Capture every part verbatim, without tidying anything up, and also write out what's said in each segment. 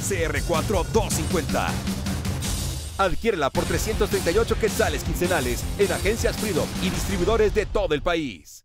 C R cuatro doscientos cincuenta. Adquiérela por trescientos treinta y ocho quetzales quincenales en agencias Freedom y distribuidores de todo el país.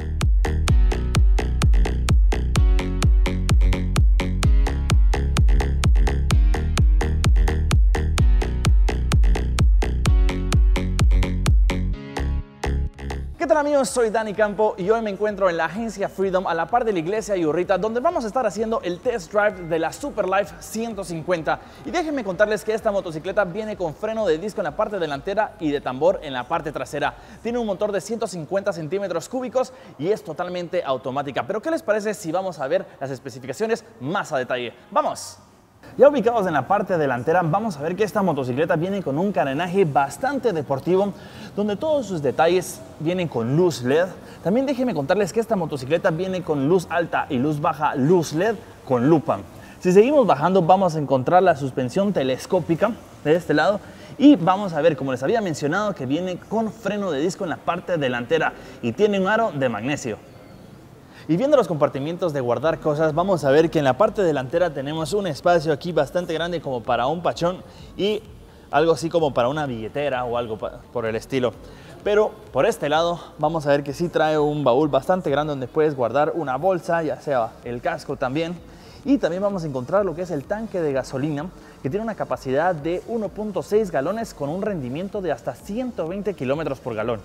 ¿Qué tal amigos? Soy Dani Campo y hoy me encuentro en la agencia Freedom a la par de la iglesia Yurrita, donde vamos a estar haciendo el test drive de la Superlife ciento cincuenta. Y déjenme contarles que esta motocicleta viene con freno de disco en la parte delantera y de tambor en la parte trasera. Tiene un motor de ciento cincuenta centímetros cúbicos y es totalmente automática. Pero ¿qué les parece si vamos a ver las especificaciones más a detalle? ¡Vamos! Ya ubicados en la parte delantera, vamos a ver que esta motocicleta viene con un carenaje bastante deportivo, donde todos sus detalles vienen con luz L E D. También déjenme contarles que esta motocicleta viene con luz alta y luz baja, luz L E D con lupa. Si seguimos bajando, vamos a encontrar la suspensión telescópica de este lado. Y vamos a ver, como les había mencionado, que viene con freno de disco en la parte delantera y tiene un aro de magnesio. Y viendo los compartimientos de guardar cosas, vamos a ver que en la parte delantera tenemos un espacio aquí bastante grande como para un pachón y algo así como para una billetera o algo por el estilo. Pero por este lado vamos a ver que sí trae un baúl bastante grande donde puedes guardar una bolsa, ya sea el casco también. Y también vamos a encontrar lo que es el tanque de gasolina, que tiene una capacidad de uno punto seis galones con un rendimiento de hasta ciento veinte kilómetros por galón.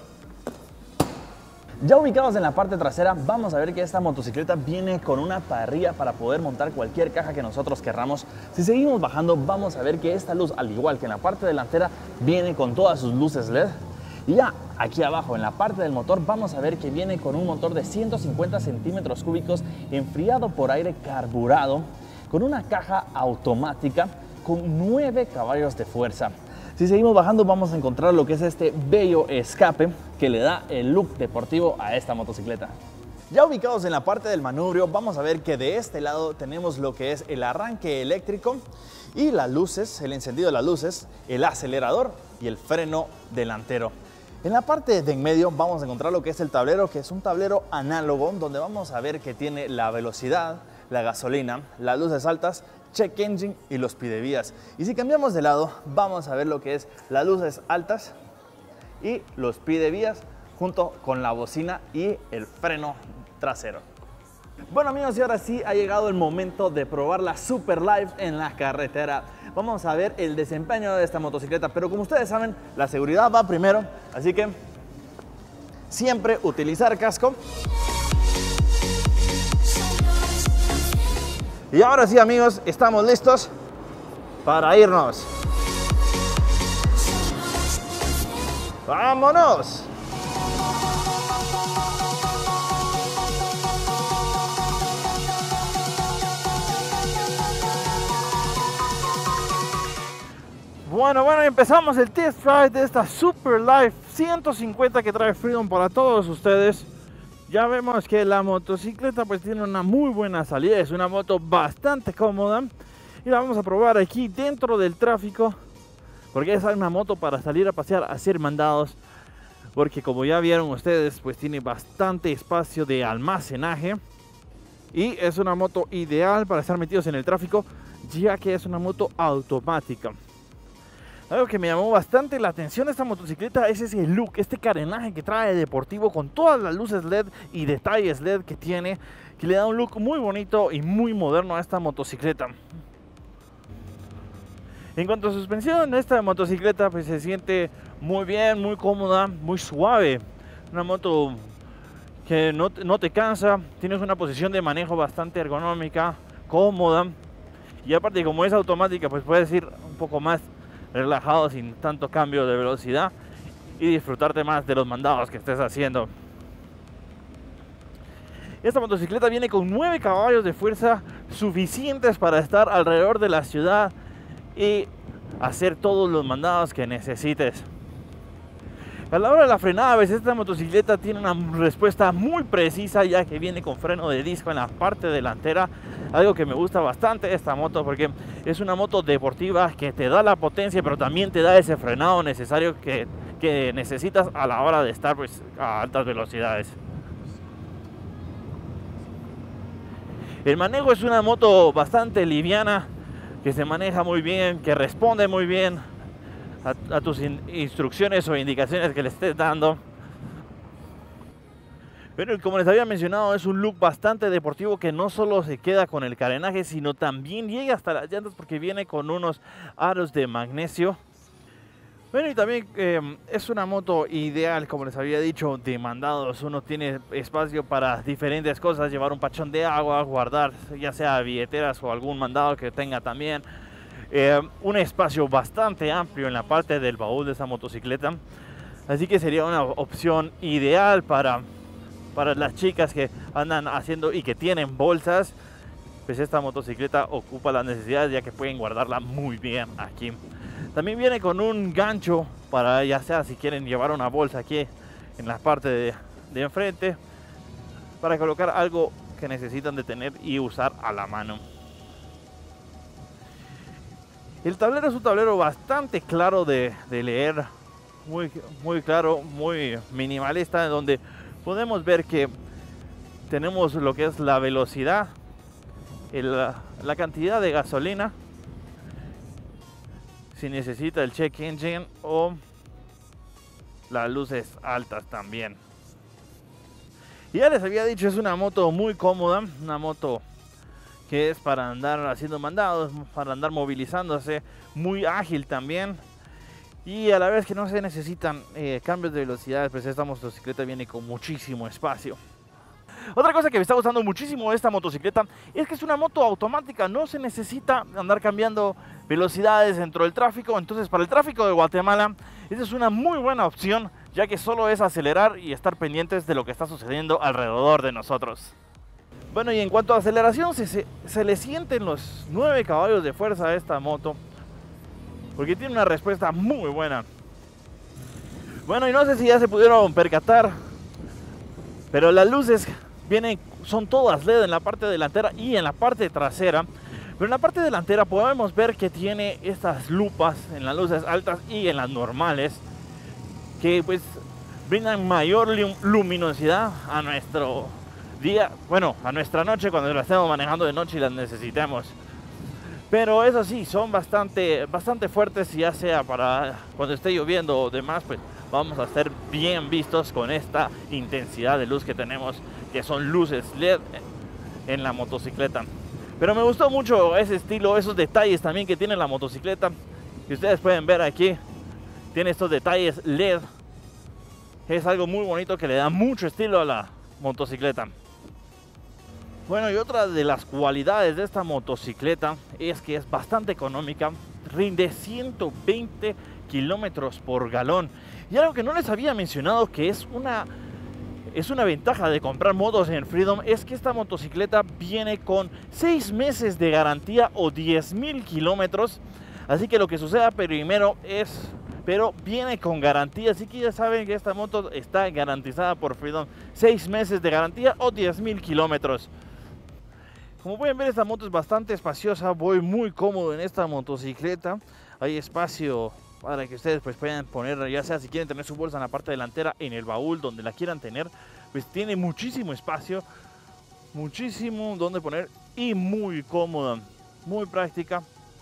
Ya ubicados en la parte trasera, vamos a ver que esta motocicleta viene con una parrilla para poder montar cualquier caja que nosotros querramos. Si seguimos bajando, vamos a ver que esta luz, al igual que en la parte delantera, viene con todas sus luces L E D. Y ya aquí abajo, en la parte del motor, vamos a ver que viene con un motor de ciento cincuenta centímetros cúbicos, enfriado por aire carburado, con una caja automática con nueve caballos de fuerza. Si seguimos bajando, vamos a encontrar lo que es este bello escape que le da el look deportivo a esta motocicleta. Ya ubicados en la parte del manubrio, vamos a ver que de este lado tenemos lo que es el arranque eléctrico y las luces, el encendido de las luces, el acelerador y el freno delantero. En la parte de en medio vamos a encontrar lo que es el tablero, que es un tablero análogo, donde vamos a ver que tiene la velocidad, la gasolina, las luces altas, check engine y los pidevías. Y si cambiamos de lado, vamos a ver lo que es las luces altas y los pidevías junto con la bocina y el freno trasero. Bueno amigos, y ahora sí ha llegado el momento de probar la Superlife en la carretera. Vamos a ver el desempeño de esta motocicleta, pero como ustedes saben, la seguridad va primero, así que siempre utilizar casco. Y ahora sí amigos, estamos listos para irnos. ¡Vámonos! Bueno, bueno, empezamos el test drive de esta Superlife ciento cincuenta que trae Freedom para todos ustedes. Ya vemos que la motocicleta pues tiene una muy buena salida, es una moto bastante cómoda y la vamos a probar aquí dentro del tráfico, porque es una moto para salir a pasear, a hacer mandados, porque como ya vieron ustedes pues tiene bastante espacio de almacenaje y es una moto ideal para estar metidos en el tráfico, ya que es una moto automática. Algo que me llamó bastante la atención de esta motocicleta es ese look, este carenaje que trae deportivo con todas las luces L E D y detalles L E D que tiene, que le da un look muy bonito y muy moderno a esta motocicleta. En cuanto a suspensión, esta motocicleta pues se siente muy bien, muy cómoda, muy suave. Una moto que no, no te cansa, tienes una posición de manejo bastante ergonómica, cómoda. Y aparte, como es automática, pues puedes ir un poco más relajado sin tanto cambio de velocidad y disfrutarte más de los mandados que estés haciendo. Esta motocicleta viene con nueve caballos de fuerza suficientes para estar alrededor de la ciudad y hacer todos los mandados que necesites. A la hora de la frenada, pues esta motocicleta tiene una respuesta muy precisa, ya que viene con freno de disco en la parte delantera. Algo que me gusta bastante de esta moto, porque es una moto deportiva que te da la potencia, pero también te da ese frenado necesario que, que necesitas a la hora de estar pues, a altas velocidades. El manejo es una moto bastante liviana, que se maneja muy bien, que responde muy bien a, a tus in, instrucciones o indicaciones que le estés dando. Pero como les había mencionado, es un look bastante deportivo que no solo se queda con el carenaje, sino también llega hasta las llantas porque viene con unos aros de magnesio. Bueno, y también eh, es una moto ideal, como les había dicho, de mandados. Uno tiene espacio para diferentes cosas, llevar un pachón de agua, guardar ya sea billeteras o algún mandado que tenga también. Eh, un espacio bastante amplio en la parte del baúl de esa motocicleta. Así que sería una opción ideal para... para las chicas que andan haciendo y que tienen bolsas. Pues esta motocicleta ocupa las necesidades, ya que pueden guardarla muy bien aquí. También viene con un gancho para, ya sea si quieren llevar una bolsa aquí en la parte de, de enfrente, para colocar algo que necesitan de tener y usar a la mano. El tablero es un tablero bastante claro de, de leer, muy, muy claro, muy minimalista, donde podemos ver que tenemos lo que es la velocidad, el, la cantidad de gasolina, si necesita el check engine o las luces altas también. Y ya les había dicho, es una moto muy cómoda, una moto que es para andar haciendo mandados, para andar movilizándose, muy ágil también. Y a la vez que no se necesitan eh, cambios de velocidad, pues esta motocicleta viene con muchísimo espacio. Otra cosa que me está gustando muchísimo de esta motocicleta es que es una moto automática, no se necesita andar cambiando velocidades dentro del tráfico. Entonces, para el tráfico de Guatemala, esa es una muy buena opción, ya que solo es acelerar y estar pendientes de lo que está sucediendo alrededor de nosotros. Bueno, y en cuanto a aceleración, se, se, se le sienten los nueve caballos de fuerza a esta moto, porque tiene una respuesta muy buena. Bueno, y no sé si ya se pudieron percatar, pero las luces vienen, son todas L E D en la parte delantera y en la parte trasera. Pero en la parte delantera podemos ver que tiene estas lupas en las luces altas y en las normales, que pues brindan mayor luminosidad a nuestro día, bueno, a nuestra noche cuando la estemos manejando de noche y las necesitemos. Pero eso sí, son bastante, bastante fuertes, ya sea para cuando esté lloviendo o demás, pues vamos a estar bien vistos con esta intensidad de luz que tenemos, que son luces L E D en la motocicleta. Pero me gustó mucho ese estilo, esos detalles también que tiene la motocicleta, que ustedes pueden ver aquí. Tiene estos detalles L E D, es algo muy bonito que le da mucho estilo a la motocicleta. Bueno, y otra de las cualidades de esta motocicleta es que es bastante económica, rinde ciento veinte kilómetros por galón. Y algo que no les había mencionado, que es una, es una ventaja de comprar motos en Freedom, es que esta motocicleta viene con seis meses de garantía o diez mil kilómetros. Así que lo que suceda primero es, pero viene con garantía, así que ya saben que esta moto está garantizada por Freedom, seis meses de garantía o diez mil kilómetros. Como pueden ver, esta moto es bastante espaciosa, voy muy cómodo en esta motocicleta. Hay espacio para que ustedes pues puedan poner, ya sea si quieren tener su bolsa en la parte delantera, en el baúl, donde la quieran tener, pues tiene muchísimo espacio, muchísimo donde poner y muy cómoda, muy práctica.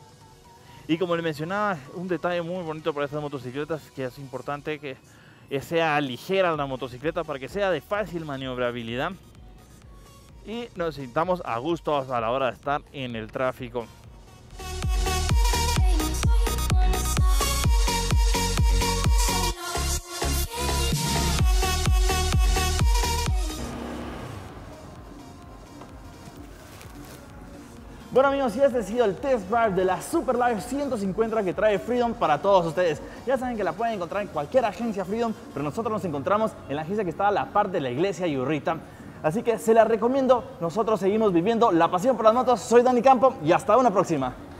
Y como les mencionaba, un detalle muy bonito para estas motocicletas, que es importante que sea ligera la motocicleta para que sea de fácil maniobrabilidad y nos sintamos a gusto a la hora de estar en el tráfico. Bueno amigos, y este ha sido el test drive de la Superlife ciento cincuenta que trae Freedom para todos ustedes. Ya saben que la pueden encontrar en cualquier agencia Freedom, pero nosotros nos encontramos en la agencia que está a la par de la iglesia Yurrita. Así que se la recomiendo, nosotros seguimos viviendo la pasión por las motos. Soy Dani Campo y hasta una próxima.